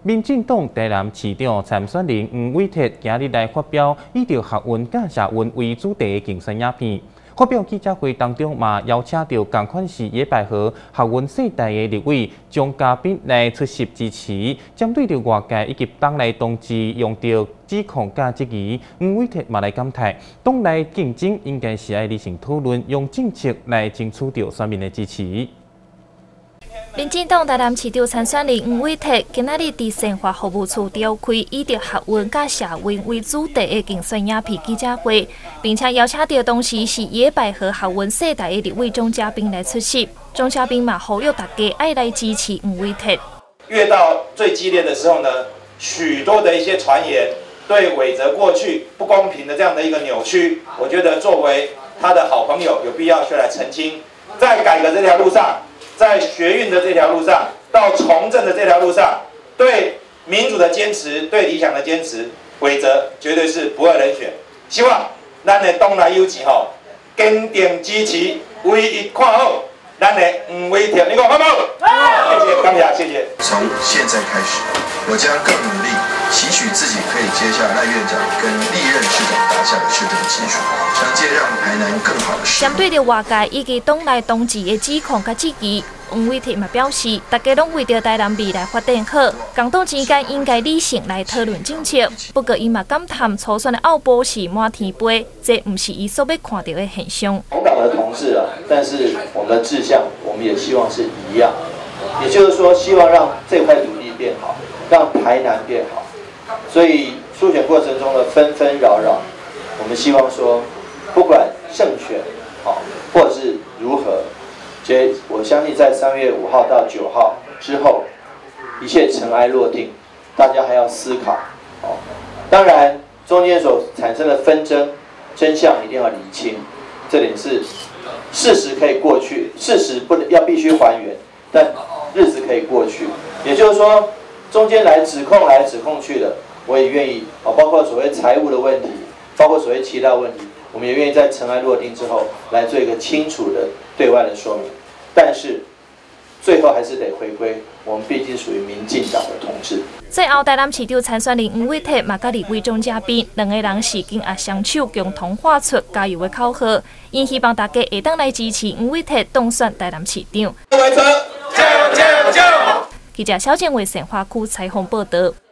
民进党台南市长参选人黄伟哲今日来发表以着学运甲社运为主题的竞选影片。发表记者会当中嘛，邀请到同款是野百合学运世代的立委张嘉宾来出席支持。针对着外界以及党内同志用着指控甲质疑，黄伟哲嘛来感慨，党内竞争应该是爱理性讨论，用政策来争取到选民的支持。 民进党台南市长参选人黄伟哲今仔日伫生活服务处召开以着学运甲社运为主题的竞选影片记者会，并且邀请到当时是野百合学运世代的立委张嘉宾来出席。张嘉宾嘛呼吁大家爱来支持黄伟哲。 越到最激烈的时候呢，许多的一些传言对伟哲过去不公平的这样的一个扭曲，我觉得作为他的好朋友，有必要去来澄清，在改革这条路上。 在学运的这条路上，到从政的这条路上，对民主的坚持，对理想的坚持，伟哲绝对是不二人选。希望咱的党内有志吼，坚定支持，为伊看好咱的黄伟哲，你讲好不好？谢谢，感谢，谢谢。 从现在开始，我将更努力，期许自己可以接下赖院长跟历任市长打下的市政基础，承接让台南更好的市。 针对着外界以及党内同志的指控甲质疑。 黄伟哲嘛表示，大家拢为着台南未来发展好，共党之间应该理性来讨论政策。不过，伊嘛感叹初选的奥波是满天飞，这不是伊所要看到的现象。 同党的同志啊，但是我们的志向，我们也希望是一样，也就是说，希望让这块土地变好，让台南变好。所以初选过程中的纷纷扰扰，我们希望说，不管胜选好，或者是如何。 我相信在3月5号到9号之后，一切尘埃落定，大家还要思考。哦，当然中间所产生的纷争真相一定要厘清，这点是事实可以过去，事实必须还原，但日子可以过去。也就是说，中间来指控来指控去的，我也愿意啊，包括所谓财务的问题，包括所谓其他问题。 我们也愿意在尘埃落定之后来做一个清楚的对外的说明，但是最后还是得回归，我们毕竟属于民进党的同志。 最后，台南市长参选人黄伟哲嘛，甲立委张嘉宾两个人是紧握双手，共同喊出加油的口号，因希望大家会当来支持黄伟哲当选台南市长。 伟哲，加油加油加油！ 记者小建为生化区采访报道。